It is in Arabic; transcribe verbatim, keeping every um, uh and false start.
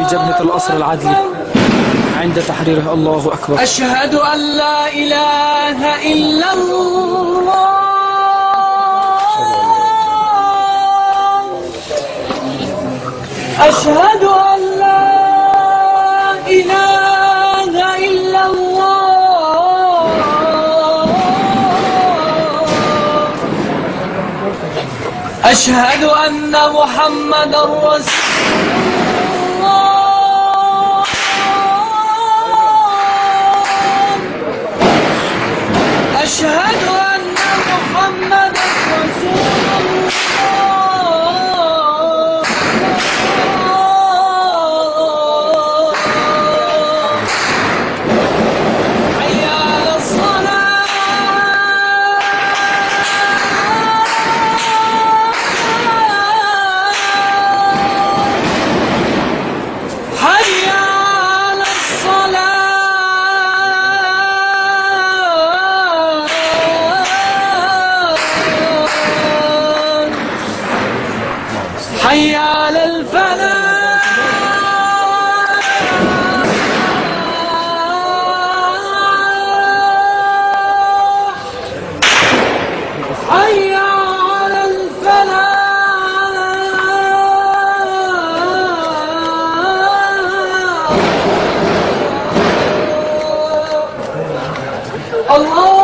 جبهة الأسر العدلي عند تحريره. الله أكبر. أشهد أن لا إله إلا الله. أشهد أن لا إله إلا الله. أشهد أن محمدا رسول الله. أشهد أن محمدا رسول الله. حي على الفلاح. حي على الفلاح. الله